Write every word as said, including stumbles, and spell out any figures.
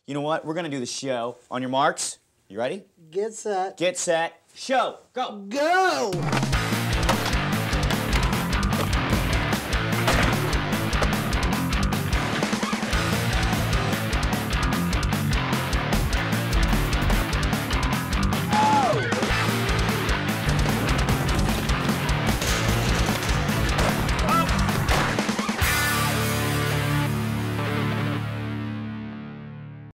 You know what? We're gonna do the show. On your marks, you ready? Get set. Get set. Show. Go. Go!